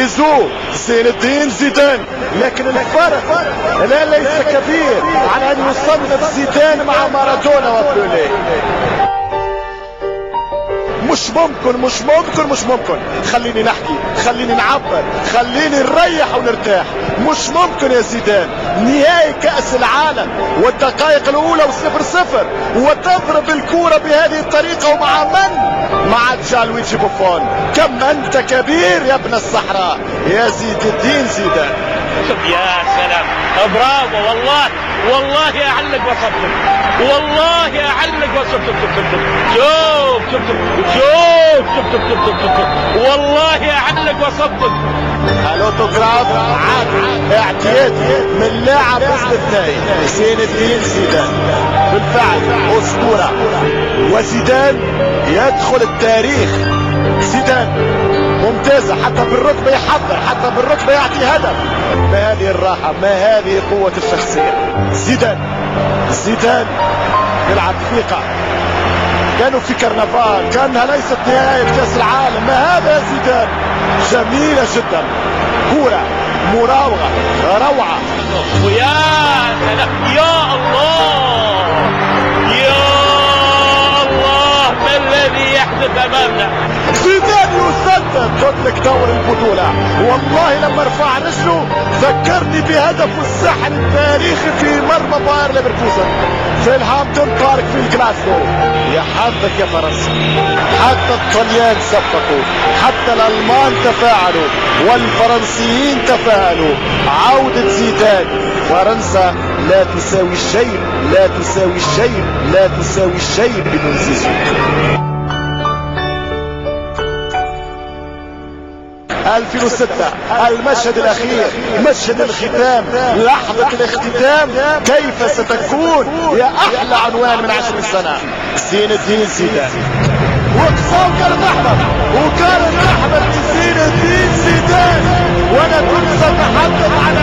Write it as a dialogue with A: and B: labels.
A: زيزو زين الدين زيدان، لكن الفرق لا ليس كبير على ان يصنف زيدان مع مارادونا وبيليه. مش ممكن خليني نحكي، خليني نعبر، خليني نريح ونرتاح. مش ممكن يا زيدان نهائي كأس العالم والدقائق الاولى و0-0 وتضرب الكرة بهذه الطريقة، ومع من؟ مع جالويجي بوفون. كم انت كبير يا ابن الصحراء يا زين الدين زيدان.
B: يا سلام، برافو والله، والله اعلق وصفتك، والله اعلق وصفتك. شوف والله اعلق وصفتك.
A: الاوتوغراف عادي اعتيادي من لاعب اسم الثاني زين الدين زيدان، بالفعل اسطورة، وزيدان يدخل التاريخ. زيدان ممتازة، حتى بالركبة يحضر، حتى بالركبة يعطي هدف. ما هذه الراحة، ما هذه قوة الشخصية. زيدان يلعب ثقة، كانوا في كرنفال، كانها ليست نهاية كأس العالم. ما هذا زيدان، جميلة جدا، كورة مراوغة روعة.
B: ويا سلام، يا الله ما الذي يحدث امامنا.
A: زيدان يسدد، قلت لك دور البطولة. والله لما رفع رجله ذكرني بهدفه الساحر التاريخي في مرمى باير ليفركوزن في الهامبتون بارك في الكلاسيكو. يا حظك يا فرنسا، حتى الطليان صفقوا، حتى الالمان تفاعلوا والفرنسيين تفاعلوا. عودة زيدان، فرنسا لا تساوي الشيء، لا تساوي الشيء، لا تساوي الشيء بدون زيزو. 2006 المشهد الاخير، مشهد الختام، لحظة الاختتام، كيف ستكون يا احلى عنوان من 20 سنة. زين الدين زيدان، وكان احمد لزين الدين زيدان، وانا كنت سأتحدث عن